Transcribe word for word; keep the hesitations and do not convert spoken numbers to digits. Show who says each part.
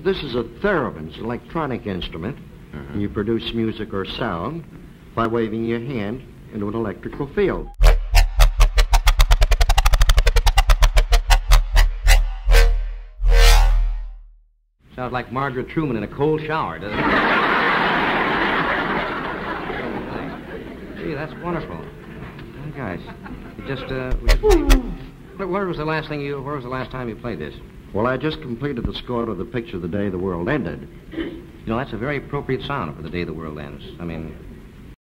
Speaker 1: this is a theremin. It's an electronic instrument.
Speaker 2: Uh-huh.
Speaker 1: And you produce music or sound by waving your hand into an electrical field.
Speaker 2: Sounds like Margaret Truman in a cold shower, doesn't it? Gee, that's wonderful. Oh, guys, you just, uh... We just where, where was the last thing you... Where was the last time you played this?
Speaker 1: Well, I just completed the score to the picture The Day the World Ended.
Speaker 2: You know, that's a very appropriate sound for The Day the World Ends. I mean,